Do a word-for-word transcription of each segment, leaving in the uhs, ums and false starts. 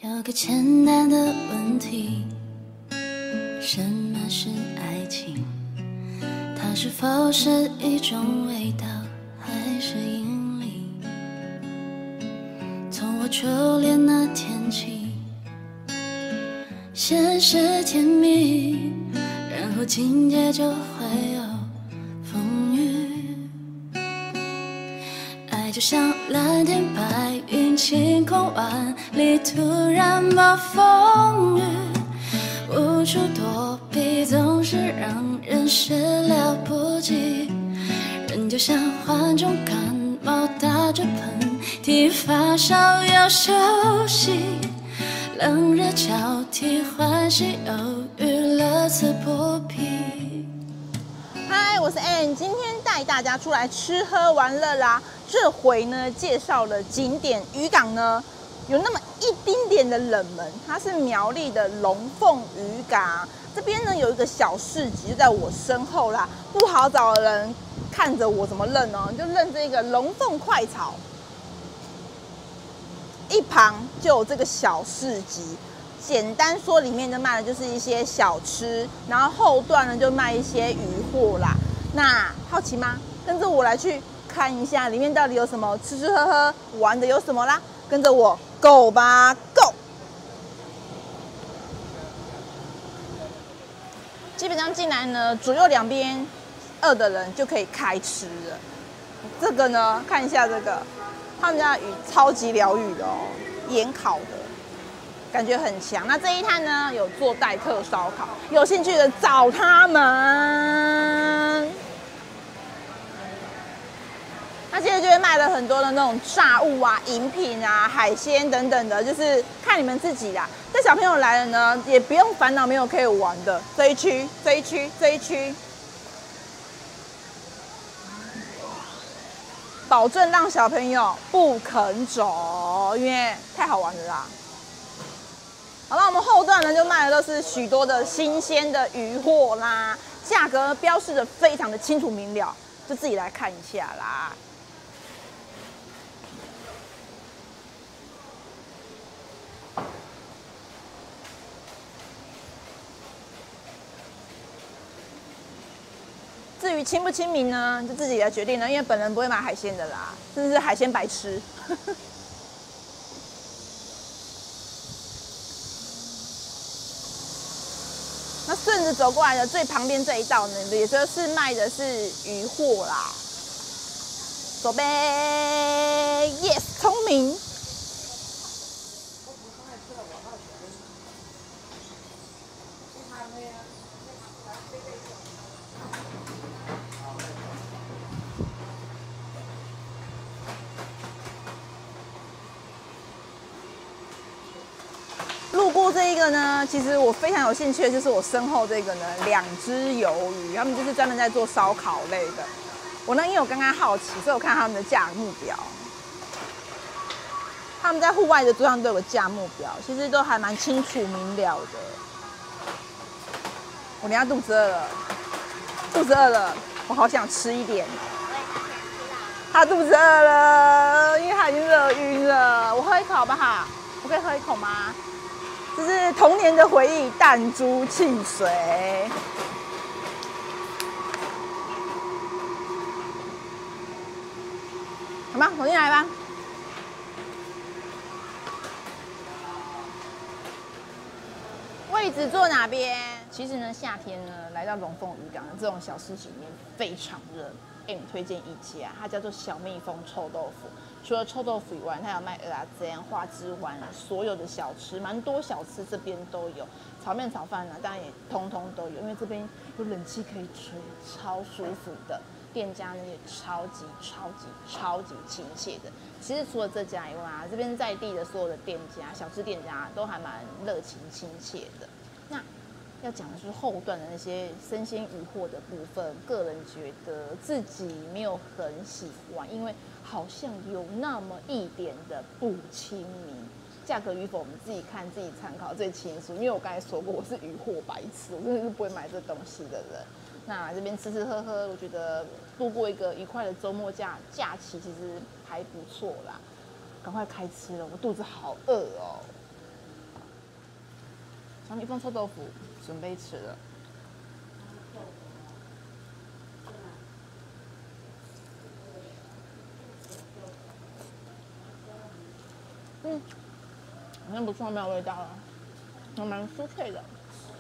有个简单的问题，什么是爱情？它是否是一种味道，还是引力？从我初恋那天起，先是甜蜜，然后紧接就会有风雨。爱就像蓝天白云，晴空万里，突然暴风雨，无处躲避，总是让人始料不及。人就像患重感冒，打着喷嚏，发烧要休息，冷热交替，欢喜忧郁，乐此不疲。 嗨，我是 Ann， 今天带大家出来吃喝玩乐啦。这回呢，介绍的景点渔港呢，有那么一丁点的冷门，它是苗栗的龙凤渔港。这边呢有一个小市集，就在我身后啦，不好找的人看着我怎么认哦，就认这个龙凤快炒，一旁就有这个小市集。简单说，里面的卖的就是一些小吃，然后后段呢就卖一些渔货啦。那好奇吗？跟着我来去看一下里面到底有什么吃吃喝喝玩的有什么啦，跟着我 go 吧 go。基本上进来呢，左右两边饿的人就可以开吃了。这个呢，看一下这个，他们家的鱼超级疗愈的哦，盐烤的，感觉很强。那这一摊呢，有做代客烧烤，有兴趣的找他们。那接着就会卖了很多的那种炸物啊、饮品啊、海鲜等等的，就是看你们自己啦。这小朋友来了呢，也不用烦恼没有可以玩的。这一区、这一区、这一区，保证让小朋友不肯走，因为太好玩了啦。好了，我们后段呢就卖的都是许多的新鲜的渔货啦，价格标示的非常的清楚明了，就自己来看一下啦。至于亲不亲民呢，就自己来决定了，因为本人不会买海鲜的啦，真是海鲜白痴。那顺着走过来的最旁边这一道呢，也就是卖的是渔货啦。走呗 ，yes， 聪明。路过这一个呢，其实我非常有兴趣的就是我身后这个呢，两只鱿鱼，他们就是专门在做烧烤类的。我呢，因为我刚刚好奇，所以我看他们的价目表。他们在户外的桌上都有个价目表，其实都还蛮清楚明了的。我等下肚子饿了，肚子饿了，我好想吃一点。他肚子饿了，因为他已经热晕了。我喝一口好不好？我可以喝一口吗？这是童年的回忆，弹珠汽水。好吗？我进来吧。位置坐哪边？其实呢，夏天呢，来到龙凤渔港的这种小市集里面非常热。给你推荐一家，它叫做小蜜蜂臭豆腐。除了臭豆腐以外，它有卖蚵仔煎、花枝丸，所有的小吃，蛮多小吃这边都有。炒面、炒饭呢，当然也通通都有，因为这边有冷气可以吹，超舒服的。店家呢也超级超级超级亲切的。其实除了这家以外啊，这边在地的所有的店家、小吃店家都还蛮热情亲切的。那要讲的是后段的那些生鲜渔货的部分，个人觉得自己没有很喜欢，因为好像有那么一点的不亲民。价格与否我们自己看自己参考最清楚，因为我刚才说过我是渔货白痴，我真的是不会买这东西的人。那来这边吃吃喝喝，我觉得度过一个愉快的周末假假期其实还不错啦。赶快开吃了，我肚子好饿哦。 小蜜蜂臭豆腐准备吃了。嗯，好像不错，没有味道了，还蛮酥脆的。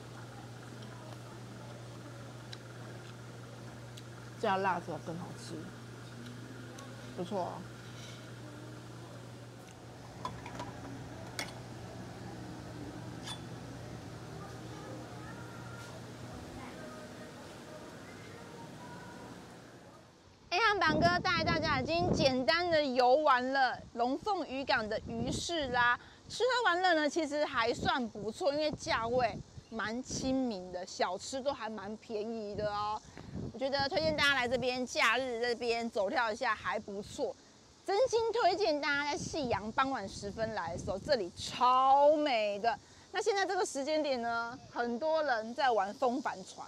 加辣之后更好吃，不错哦。A航板哥带大家已经简单的游玩了龙凤渔港的鱼市啦，吃喝玩乐呢其实还算不错，因为价位蛮亲民的，小吃都还蛮便宜的哦。我觉得推荐大家来这边假日这边走跳一下还不错，真心推荐大家在夕阳傍晚时分来的时候，这里超美的。那现在这个时间点呢，很多人在玩风帆船。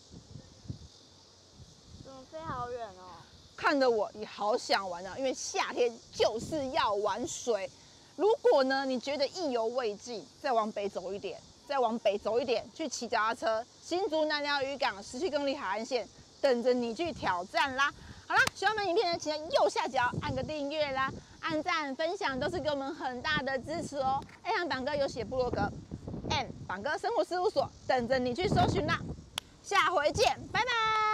怎么飞好远哦？ 看得我也好想玩啊，因为夏天就是要玩水。如果呢你觉得意犹未尽，再往北走一点，再往北走一点，去骑脚踏车，新竹南寮渔港十七公里海岸线等着你去挑战啦。好啦，喜欢我们影片呢，请在右下角按个订阅啦，按赞分享都是给我们很大的支持哦。A航板哥有写部落格 ，M 板哥生活事务所等着你去搜寻啦。下回见，拜拜。